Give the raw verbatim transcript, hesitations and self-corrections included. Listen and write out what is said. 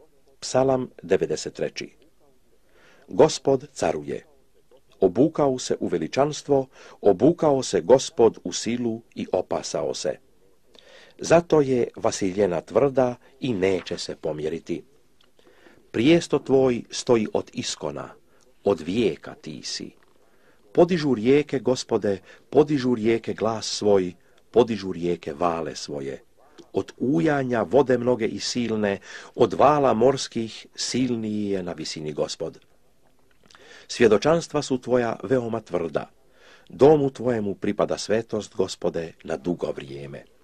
Psalam devedeset tri. Gospod caruje. Obukao se u veličanstvo, obukao se Gospod u silu i opasao se. Zato je Vasiljena tvrda i neće se pomjeriti. Prijesto tvoj stoji od iskona, od vijeka ti si. Podižu rijeke, Gospode, podižu rijeke glas svoj, podižu rijeke vale svoje. Od ujanja vode mnoge i silne, od vala morskih silniji je na visini Gospod. Svjedočanstva su tvoja veoma tvrda. Domu tvojemu pripada svetost, Gospode, na dugo vrijeme.